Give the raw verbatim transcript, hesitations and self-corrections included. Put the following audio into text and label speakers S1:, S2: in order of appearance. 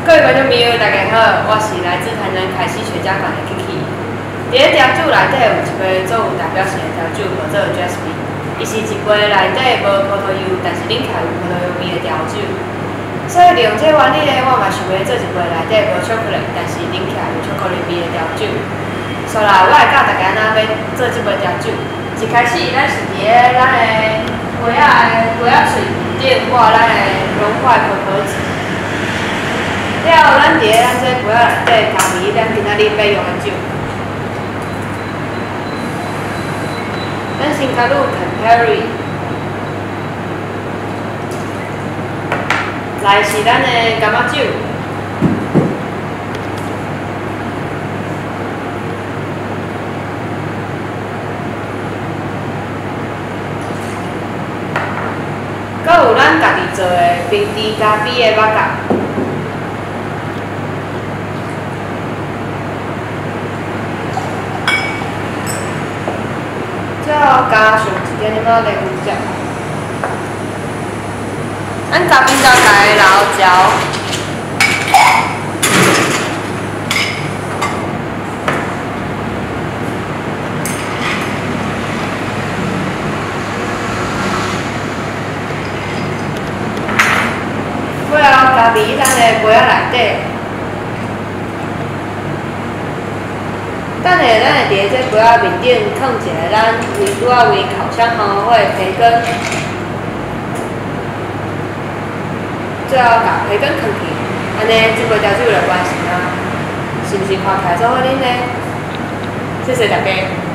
S1: 各位观众朋友，大家好，我是来自台南凯西雪茄馆的 Kiki。伫咧调酒内底有一杯最有代表性的调酒，叫做 Jasmine。伊是一杯内底无葡萄柚，但是啉起来有葡萄柚味的调酒。所以利用这个原理呢，我嘛想要做一杯内底无巧克力，但是啉起来有巧克力味的调酒。所以啦，我会教大家哪要做这杯调酒。一开始，咱是伫咧咱的杯仔的杯仔嘴顶挂咱的融化可可脂。 了，咱伫咧咱这杯仔内底加味咱今仔日要用的酒。咱先加入 Campari， 来是咱的柑仔酒，搁有咱家己做的冰滴咖啡的麦角。 最后加上一点点仔柠檬汁，咱咖啡豆家己捞焦，尾后加味咱的杯仔内底。 等下，咱会伫这杯仔面顶放一个咱微拄仔微烤香红花的培根，最后把培根放去，安尼这杯调酒就完成啊！是毋是看起来足好啉呢？谢谢大家。